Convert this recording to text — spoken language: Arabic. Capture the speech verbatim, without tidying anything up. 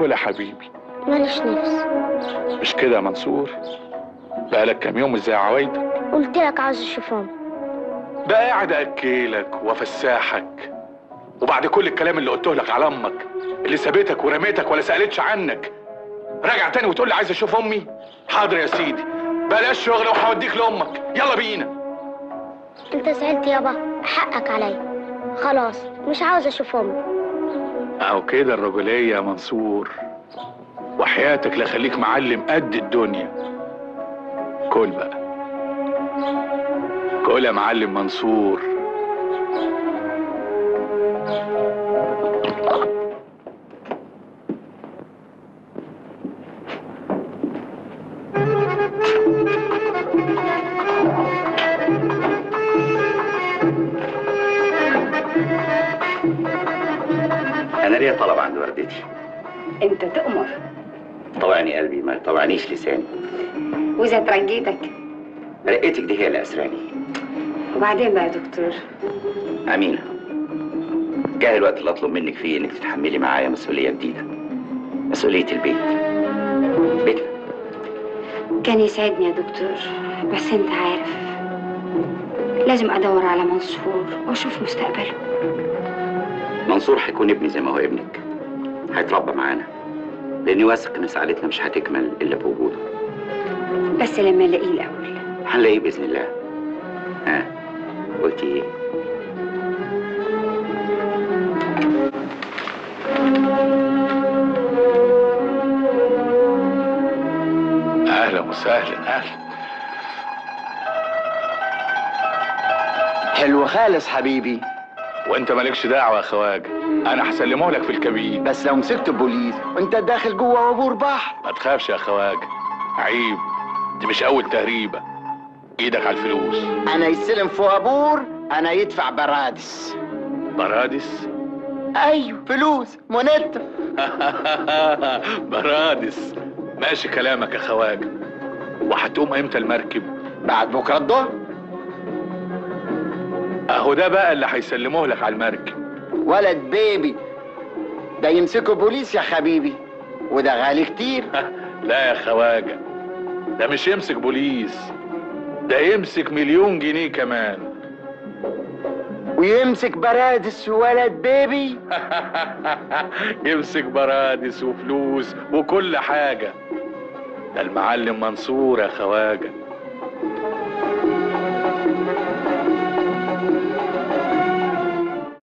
كل يا حبيبي. ماليش نفس. مش كده يا منصور؟ بقالك كام يوم مش زي عوايدك. قلت لك عاوز اشوف امي. بقى قاعد اكلك وافساحك، وبعد كل الكلام اللي قلته لك على امك اللي سابتك ورميتك ولا سالتش عنك، راجع تاني وتقول لي عايز اشوف امي؟ حاضر يا سيدي، بلاش شغل وهوديك لامك، يلا بينا. انت زعلت يابا، حقك عليا. خلاص مش عاوز اشوف امي. اهو كده الرجوليه يا منصور، وحياتك لا خليك معلم قد الدنيا. كل بقى، كل يا معلم منصور. أنا ليا طلب عند والدتي. أنت تؤمر. طوعني قلبي ما طوعنيش لساني. وإذا ترجيتك؟ رقتك دي هي اللي أسراني. وبعدين بقى يا دكتور؟ أمينة، جاء الوقت اللي أطلب منك فيه إنك تتحملي معايا مسؤولية جديدة، مسؤولية البيت، بيتنا. كان يسعدني يا دكتور، بس أنت عارف لازم أدور على منصور وأشوف مستقبله. منصور هيكون ابني زي ما هو ابنك، هيتربى معانا، لأني واثق إن سعادتنا مش هتكمل إلا بوجوده. بس لما نلاقيه الأول. هنلاقيه بإذن الله. ها، قلتي إيه؟ أهلا وسهلا. أهلا. حلو خالص حبيبي. وانت مالكش دعوه يا خواجه، انا هسلمه لك في الكابين. بس لو مسكت بوليس وانت داخل جوه وابور بحر. ما تخافش يا خواجه، عيب، دي مش اول تهريبه. ايدك على الفلوس. انا يستلم في وابور، انا يدفع برادس. برادس؟ ايوه فلوس مونيتا. برادس، ماشي كلامك يا خواجه. وهتقوم امتى المركب؟ بعد بكره الظهر. اهو ده بقى اللي هيسلموه لك على المركب. ولد بيبي، ده يمسكه بوليس يا حبيبي، وده غالي كتير. لا يا خواجه، ده مش يمسك بوليس، ده يمسك مليون جنيه كمان. ويمسك برادس ولد بيبي. يمسك برادس وفلوس وكل حاجه. ده المعلم منصور يا خواجه.